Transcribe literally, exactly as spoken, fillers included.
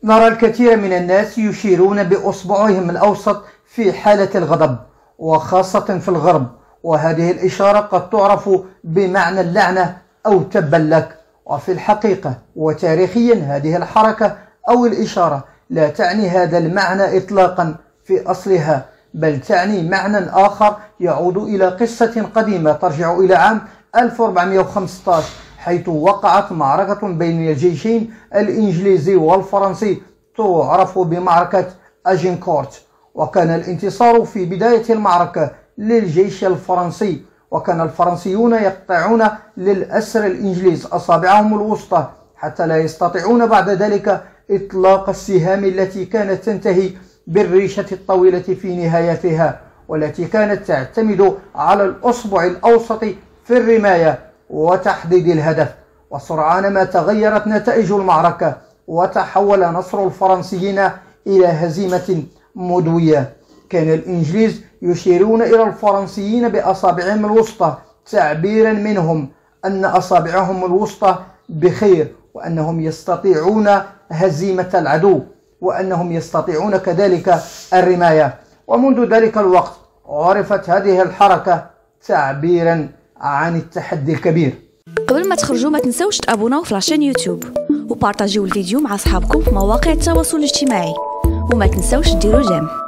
نرى الكثير من الناس يشيرون بأصبعهم الأوسط في حالة الغضب، وخاصة في الغرب، وهذه الإشارة قد تعرف بمعنى اللعنة أو تبا لك. وفي الحقيقة وتاريخيا هذه الحركة أو الإشارة لا تعني هذا المعنى إطلاقا في أصلها، بل تعني معنى آخر يعود إلى قصة قديمة ترجع إلى عام ألف وأربعمئة وخمسة عشر، حيث وقعت معركة بين الجيشين الإنجليزي والفرنسي تعرف بمعركة أجنكورت، وكان الانتصار في بداية المعركة للجيش الفرنسي، وكان الفرنسيون يقطعون للأسر الإنجليز أصابعهم الوسطى حتى لا يستطيعون بعد ذلك إطلاق السهام التي كانت تنتهي بالريشة الطويلة في نهايتها، والتي كانت تعتمد على الأصبع الأوسط في الرماية وتحديد الهدف. وسرعان ما تغيرت نتائج المعركة، وتحول نصر الفرنسيين إلى هزيمة مدوية. كان الإنجليز يشيرون إلى الفرنسيين بأصابعهم الوسطى تعبيرا منهم أن أصابعهم الوسطى بخير، وأنهم يستطيعون هزيمة العدو، وأنهم يستطيعون كذلك الرماية. ومنذ ذلك الوقت عرفت هذه الحركة تعبيرا عن التحدي الكبير. قبل ما تخرجوا ما تنسوش تابوناو في لاشين يوتيوب وبارطاجيو الفيديو مع أصحابكم في مواقع التواصل الاجتماعي، وما تنسوش ديروا جيم.